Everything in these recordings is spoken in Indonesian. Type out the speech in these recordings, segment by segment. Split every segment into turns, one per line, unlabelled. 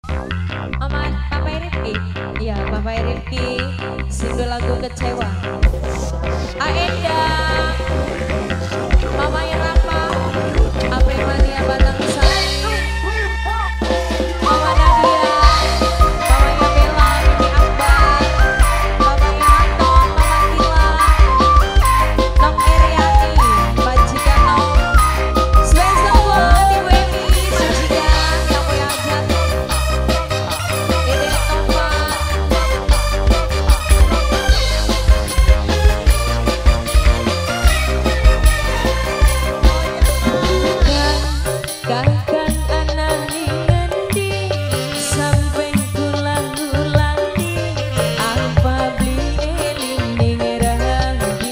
Aman, Papa Rifki. Iya, Papa Rifki. Single lagu kecewa. Aenda, Mamanya Rama, April Mania Batang Besar. Mama Nadia, Mamanya Bella, Mimi Akbar, Mamanya Anton, Mama Gila, Nok Eriani, Majikan Nok, Special buat Ibu Emi, Sujikan, yang punya jatuh, Dede Topan. Kakak anak ngendi sampai kulang-ulangi apa beli eling rangi.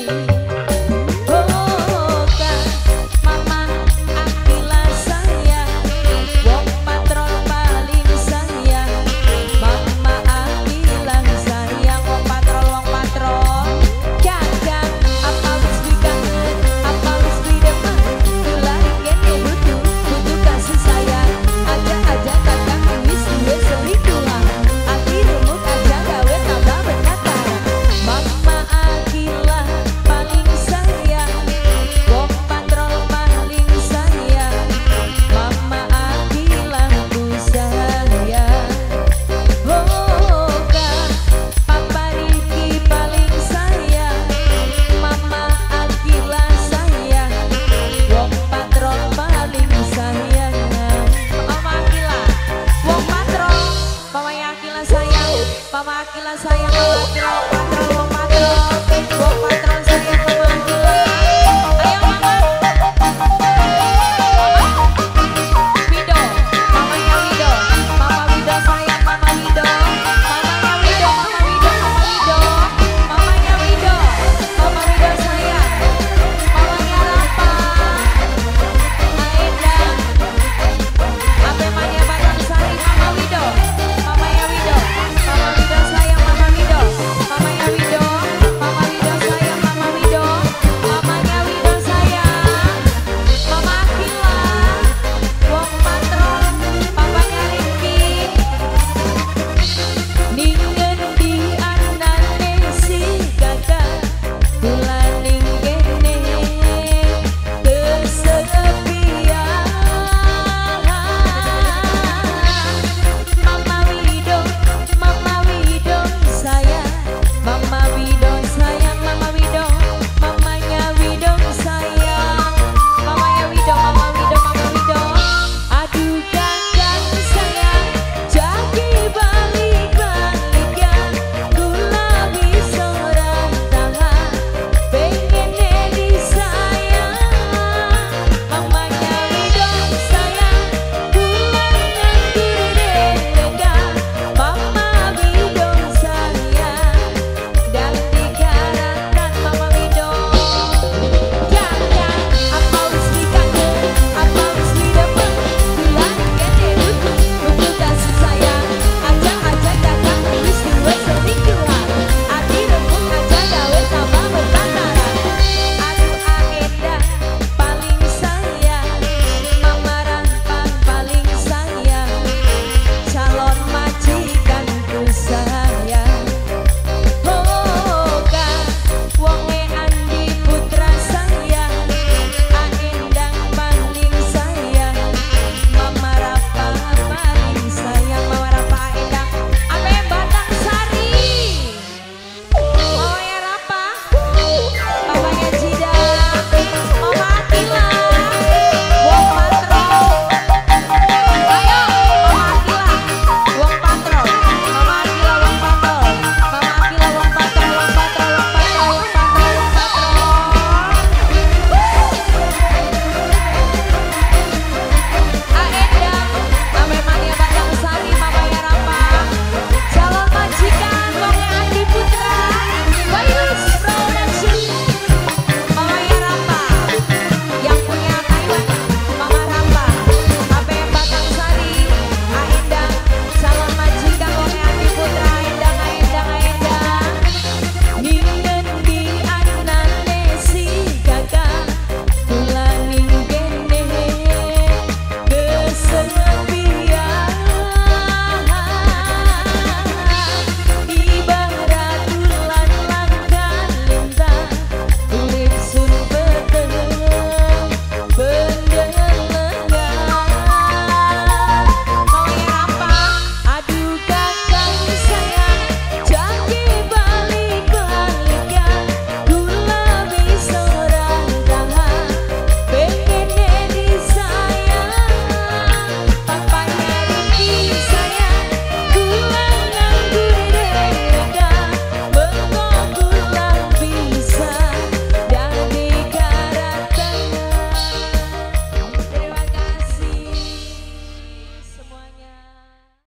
Oh kak mama Akila sayang, wong patrol paling sayang. Mama Akila sayang, wong patrol kakak apa wis dikangen, apa wis didemen, kulari kene butuh kasih sayang. Aja kakak wis duwe selingkuhan, akhirnya muk aja gawe tambah berkata. Mama Akila paling sayang, wong patrol paling sayang. Mama Akila ku sayang. Oh kak Papa Rifki paling sayang, Mama Akila sayang, wong patrol paling sayang. Mama Akila, wong patrol, Mama Akila sayang, Mama Akila sayang, Mama Akila, wong patrol, wong patrol, wong patrol.